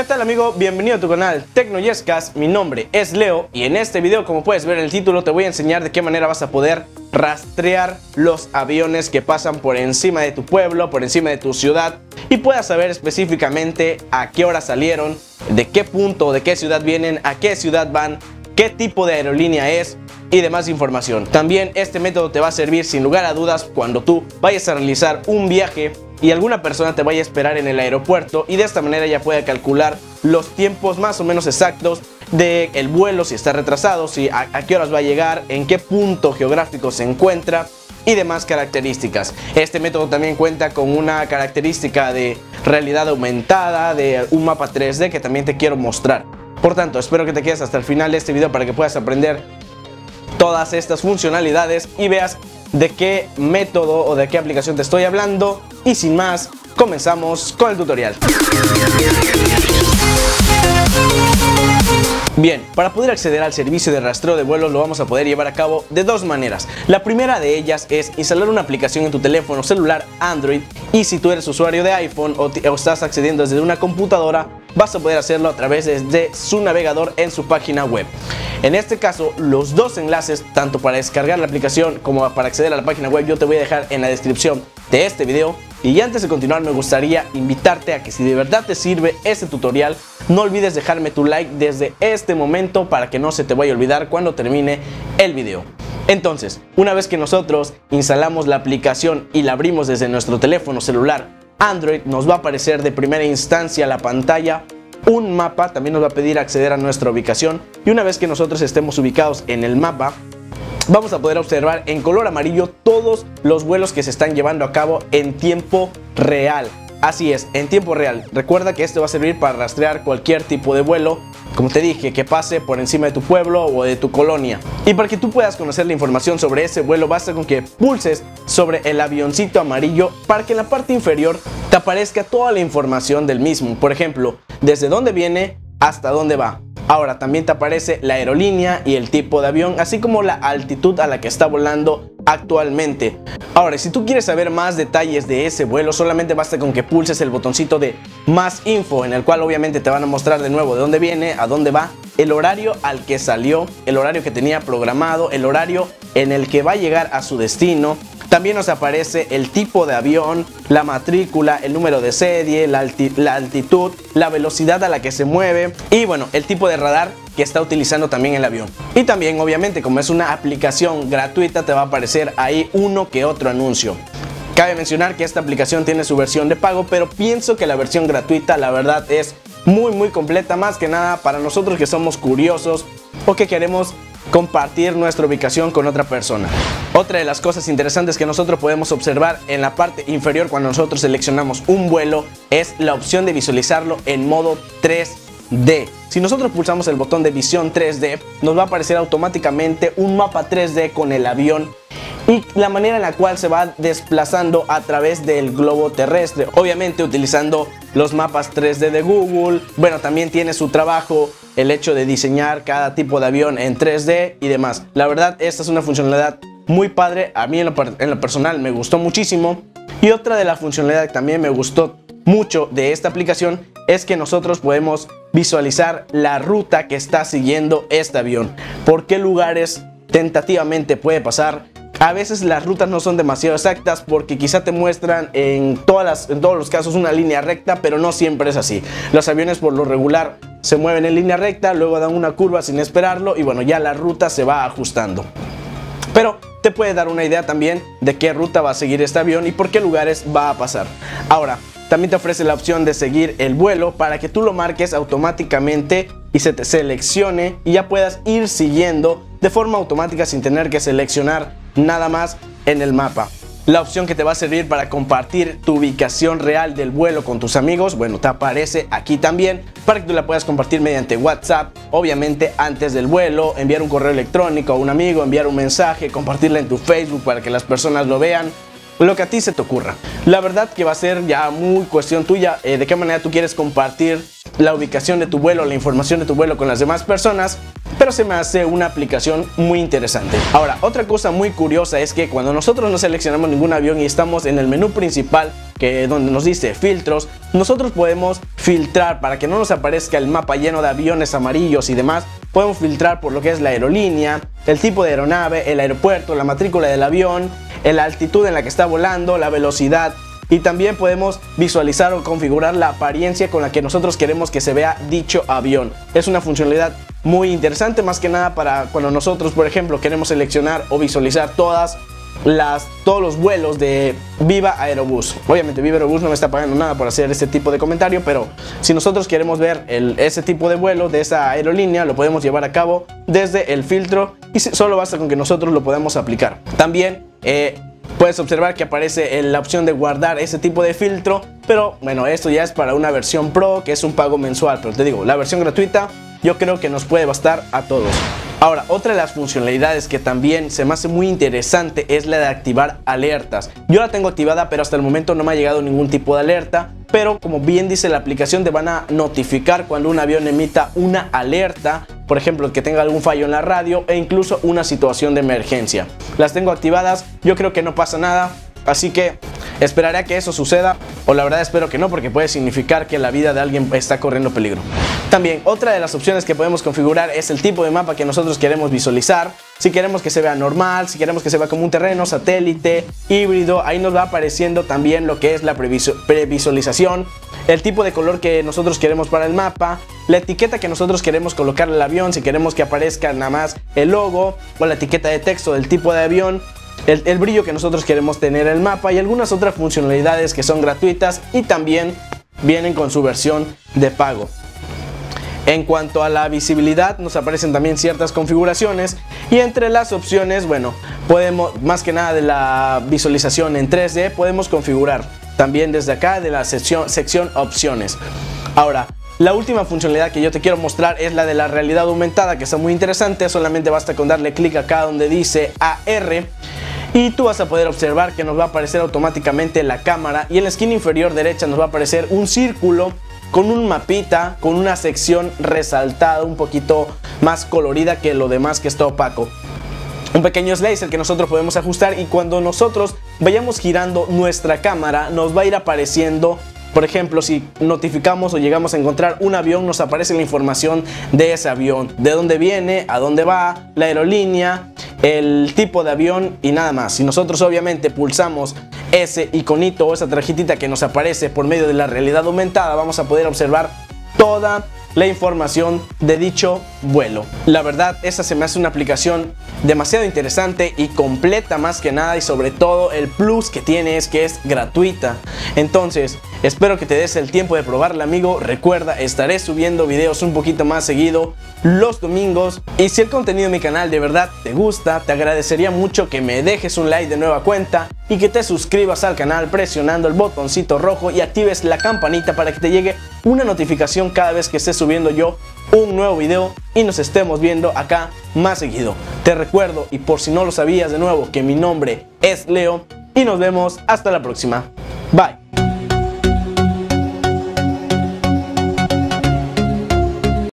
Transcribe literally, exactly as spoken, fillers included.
¿Qué tal, amigo? Bienvenido a tu canal Tecnoyescas. Mi nombre es Leo y en este video, como puedes ver en el título, te voy a enseñar de qué manera vas a poder rastrear los aviones que pasan por encima de tu pueblo, por encima de tu ciudad, y puedas saber específicamente a qué hora salieron, de qué punto, de qué ciudad vienen, a qué ciudad van, qué tipo de aerolínea es y demás información. También este método te va a servir sin lugar a dudas cuando tú vayas a realizar un viaje y alguna persona te vaya a esperar en el aeropuerto, y de esta manera ya puede calcular los tiempos más o menos exactos del vuelo, si está retrasado, si a, a qué horas va a llegar, en qué punto geográfico se encuentra y demás características. Este método también cuenta con una característica de realidad aumentada, de un mapa tres D que también te quiero mostrar. Por tanto, espero que te quedes hasta el final de este video para que puedas aprender todas estas funcionalidades y veas de qué método o de qué aplicación te estoy hablando. Y sin más, comenzamos con el tutorial. Bien, para poder acceder al servicio de rastreo de vuelos lo vamos a poder llevar a cabo de dos maneras. La primera de ellas es instalar una aplicación en tu teléfono celular Android, y si tú eres usuario de iPhone o, o estás accediendo desde una computadora, vas a poder hacerlo a través de su navegador en su página web. En este caso, los dos enlaces, tanto para descargar la aplicación como para acceder a la página web, yo te voy a dejar en la descripción de este video. Y antes de continuar, me gustaría invitarte a que, si de verdad te sirve este tutorial, no olvides dejarme tu like desde este momento para que no se te vaya a olvidar cuando termine el video. Entonces, una vez que nosotros instalamos la aplicación y la abrimos desde nuestro teléfono celular Android, nos va a aparecer de primera instancia la pantalla un mapa. También nos va a pedir acceder a nuestra ubicación, y una vez que nosotros estemos ubicados en el mapa, vamos a poder observar en color amarillo todos los vuelos que se están llevando a cabo en tiempo real. Así es, en tiempo real. Recuerda que esto va a servir para rastrear cualquier tipo de vuelo, como te dije, que pase por encima de tu pueblo o de tu colonia. Y para que tú puedas conocer la información sobre ese vuelo, basta con que pulses sobre el avioncito amarillo para que en la parte inferior te aparezca toda la información del mismo. Por ejemplo, desde dónde viene hasta dónde va. Ahora también te aparece la aerolínea y el tipo de avión, así como la altitud a la que está volando actualmente. Ahora, si tú quieres saber más detalles de ese vuelo, solamente basta con que pulses el botoncito de más info, en el cual obviamente te van a mostrar de nuevo de dónde viene, a dónde va, el horario al que salió, el horario que tenía programado, el horario en el que va a llegar a su destino. También nos aparece el tipo de avión, la matrícula, el número de serie, la, alti la altitud, la velocidad a la que se mueve y, bueno, el tipo de radar que está utilizando también el avión. Y también, obviamente, como es una aplicación gratuita, te va a aparecer ahí uno que otro anuncio. Cabe mencionar que esta aplicación tiene su versión de pago, pero pienso que la versión gratuita, la verdad, es muy muy completa, más que nada para nosotros que somos curiosos o que queremos compartir nuestra ubicación con otra persona. Otra de las cosas interesantes que nosotros podemos observar en la parte inferior cuando nosotros seleccionamos un vuelo es la opción de visualizarlo en modo tres D. Si nosotros pulsamos el botón de visión tres D, nos va a aparecer automáticamente un mapa tres D con el avión y la manera en la cual se va desplazando a través del globo terrestre, obviamente utilizando los mapas tres D de Google. Bueno, también tiene su trabajo el hecho de diseñar cada tipo de avión en tres D y demás. La verdad, esta es una funcionalidad muy padre. A mí en lo, en lo personal me gustó muchísimo. Y otra de las funcionalidades que también me gustó mucho de esta aplicación es que nosotros podemos visualizar la ruta que está siguiendo este avión, por qué lugares tentativamente puede pasar. A veces las rutas no son demasiado exactas porque quizá te muestran en, todas las, en todos los casos una línea recta, pero no siempre es así. Los aviones por lo regular se mueven en línea recta, luego dan una curva sin esperarlo y, bueno, ya la ruta se va ajustando. Pero te puede dar una idea también de qué ruta va a seguir este avión y por qué lugares va a pasar. Ahora, también te ofrece la opción de seguir el vuelo para que tú lo marques automáticamente y se te seleccione y ya puedas ir siguiendo de forma automática sin tener que seleccionar nada más en el mapa. La opción que te va a servir para compartir tu ubicación real del vuelo con tus amigos, bueno, te aparece aquí también para que tú la puedas compartir mediante WhatsApp, obviamente antes del vuelo, enviar un correo electrónico a un amigo, enviar un mensaje, compartirla en tu Facebook para que las personas lo vean, lo que a ti se te ocurra. La verdad que va a ser ya muy cuestión tuya eh, de qué manera tú quieres compartir la ubicación de tu vuelo, la información de tu vuelo con las demás personas, pero se me hace una aplicación muy interesante. Ahora, otra cosa muy curiosa es que cuando nosotros no seleccionamos ningún avión y estamos en el menú principal, que donde nos dice filtros, nosotros podemos filtrar para que no nos aparezca el mapa lleno de aviones amarillos y demás. Podemos filtrar por lo que es la aerolínea, el tipo de aeronave, el aeropuerto, la matrícula del avión, la altitud en la que está volando, la velocidad. Y también podemos visualizar o configurar la apariencia con la que nosotros queremos que se vea dicho avión. Es una funcionalidad muy interesante, más que nada para cuando nosotros, por ejemplo, queremos seleccionar o visualizar todas las, todos los vuelos de Viva Aerobús. Obviamente Viva Aerobús no me está pagando nada por hacer este tipo de comentario, pero si nosotros queremos ver el, ese tipo de vuelo de esa aerolínea, lo podemos llevar a cabo desde el filtro y solo basta con que nosotros lo podamos aplicar. También eh, puedes observar que aparece en la opción de guardar ese tipo de filtro, pero bueno, esto ya es para una versión Pro, que es un pago mensual. Pero te digo, la versión gratuita yo creo que nos puede bastar a todos. Ahora, otra de las funcionalidades que también se me hace muy interesante es la de activar alertas. Yo la tengo activada, pero hasta el momento no me ha llegado ningún tipo de alerta. Pero como bien dice la aplicación, te van a notificar cuando un avión emita una alerta, por ejemplo, que tenga algún fallo en la radio e incluso una situación de emergencia. Las tengo activadas, yo creo que no pasa nada, así que esperaré a que eso suceda, o la verdad espero que no, porque puede significar que la vida de alguien está corriendo peligro. También otra de las opciones que podemos configurar es el tipo de mapa que nosotros queremos visualizar. Si queremos que se vea normal, si queremos que se vea como un terreno, satélite, híbrido, ahí nos va apareciendo también lo que es la previsualización, el tipo de color que nosotros queremos para el mapa, la etiqueta que nosotros queremos colocarle al avión, si queremos que aparezca nada más el logo o la etiqueta de texto del tipo de avión, el, el brillo que nosotros queremos tener en el mapa y algunas otras funcionalidades que son gratuitas y también vienen con su versión de pago. En cuanto a la visibilidad, nos aparecen también ciertas configuraciones y entre las opciones, bueno, podemos, más que nada de la visualización en tres D, podemos configurar también desde acá de la sección, sección opciones. Ahora, la última funcionalidad que yo te quiero mostrar es la de la realidad aumentada, que está muy interesante. Solamente basta con darle clic acá donde dice A R y tú vas a poder observar que nos va a aparecer automáticamente la cámara y en la esquina inferior derecha nos va a aparecer un círculo con un mapita, con una sección resaltada un poquito más colorida que lo demás que está opaco. Un pequeño slicer que nosotros podemos ajustar y cuando nosotros vayamos girando nuestra cámara nos va a ir apareciendo, por ejemplo, si notificamos o llegamos a encontrar un avión, nos aparece la información de ese avión, de dónde viene, a dónde va, la aerolínea, el tipo de avión y nada más. Si nosotros obviamente pulsamos ese iconito o esa tarjetita que nos aparece por medio de la realidad aumentada, vamos a poder observar toda la información de dicho vuelo. La verdad, esta se me hace una aplicación demasiado interesante y completa más que nada, y sobre todo el plus que tiene es que es gratuita. Entonces, espero que te des el tiempo de probarla, amigo. Recuerda, estaré subiendo videos un poquito más seguido los domingos, y si el contenido de mi canal de verdad te gusta, te agradecería mucho que me dejes un like de nueva cuenta y que te suscribas al canal presionando el botoncito rojo y actives la campanita para que te llegue una notificación cada vez que esté subiendo yo un nuevo video y nos estemos viendo acá más seguido. Te recuerdo, y por si no lo sabías de nuevo, que mi nombre es Leo y nos vemos hasta la próxima. Bye.